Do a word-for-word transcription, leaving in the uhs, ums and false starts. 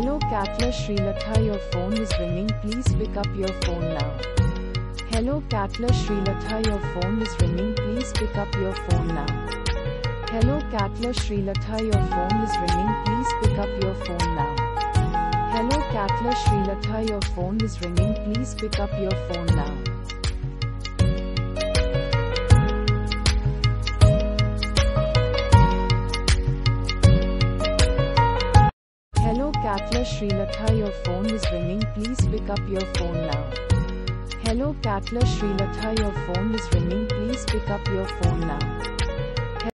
Hello KATLA SRILATHA, your phone is ringing, please pick up your phone now. Hello KATLA SRILATHA, your phone is ringing, please pick up your phone now. Hello KATLA SRILATHA, your phone is ringing, please pick up your phone now. Hello KATLA SRILATHA, your phone is ringing, please pick up your phone now. Hello KATLA SRILATHA, your phone is ringing, please pick up your phone now. Hello KATLA SRILATHA, your phone is ringing, please pick up your phone now.